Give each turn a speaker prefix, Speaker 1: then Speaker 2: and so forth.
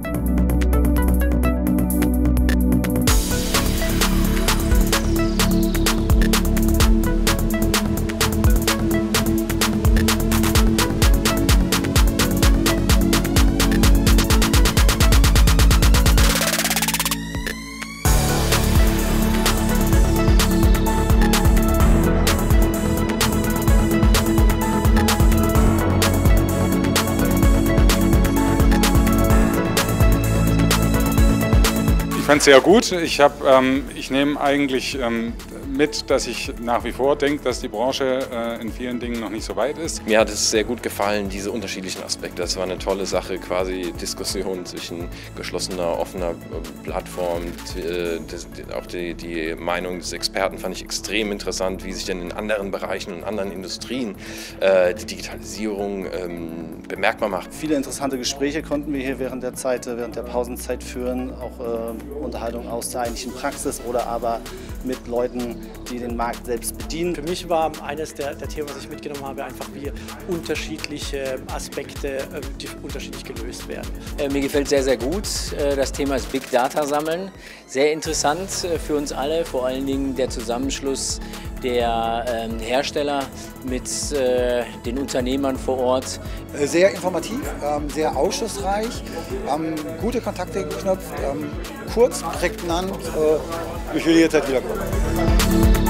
Speaker 1: Ich fand es sehr gut. Ich nehme eigentlich mit, dass ich nach wie vor denke, dass die Branche in vielen Dingen noch nicht so weit ist.
Speaker 2: Mir hat es sehr gut gefallen, diese unterschiedlichen Aspekte. Das war eine tolle Sache, quasi Diskussion zwischen geschlossener, offener Plattform. Auch die Meinung des Experten fand ich extrem interessant, wie sich denn in anderen Bereichen und anderen Industrien die Digitalisierung bemerkbar macht.
Speaker 3: Viele interessante Gespräche konnten wir hier während der Pausenzeit führen, auch Unterhaltung aus der eigentlichen Praxis oder aber mit Leuten, die den Markt selbst bedienen.
Speaker 4: Für mich war eines der Themen, was ich mitgenommen habe, einfach wie unterschiedliche Aspekte unterschiedlich gelöst werden.
Speaker 5: Mir gefällt sehr, sehr gut. Das Thema ist Big Data sammeln. Sehr interessant für uns alle, vor allen Dingen der Zusammenschluss der Hersteller mit den Unternehmern vor Ort.
Speaker 6: Sehr informativ, sehr aufschlussreich, gute Kontakte geknüpft, kurz, prägnant. Ich will jederzeit wiederkommen.